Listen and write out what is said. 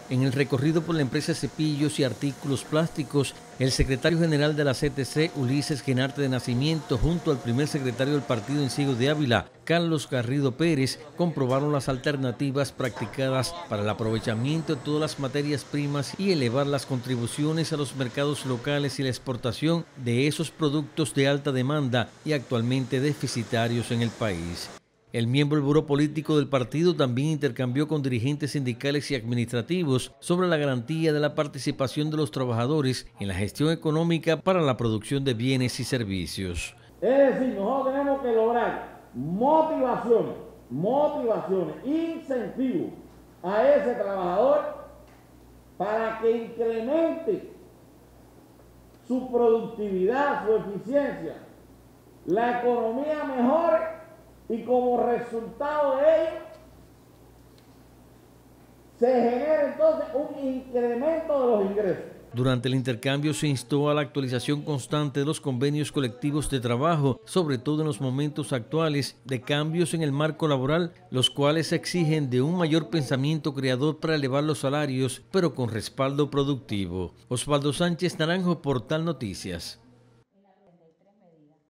En el recorrido por la empresa Cepillos y Artículos Plásticos, el secretario general de la CTC, Ulises Genarte de Nacimiento, junto al primer secretario del partido en Ciego de Ávila, Carlos Garrido Pérez, comprobaron las alternativas practicadas para el aprovechamiento de todas las materias primas y elevar las contribuciones a los mercados locales y la exportación de esos productos de alta demanda y actualmente deficitarios en el país. El miembro del buró político del partido también intercambió con dirigentes sindicales y administrativos sobre la garantía de la participación de los trabajadores en la gestión económica para la producción de bienes y servicios. Es decir, nosotros tenemos que lograr motivaciones, incentivos a ese trabajador para que incremente su productividad, su eficiencia, la economía mejore. Y como resultado de ello, se genera entonces un incremento de los ingresos. Durante el intercambio se instó a la actualización constante de los convenios colectivos de trabajo, sobre todo en los momentos actuales de cambios en el marco laboral, los cuales exigen de un mayor pensamiento creador para elevar los salarios, pero con respaldo productivo. Osvaldo Sánchez Naranjo, Portal Noticias.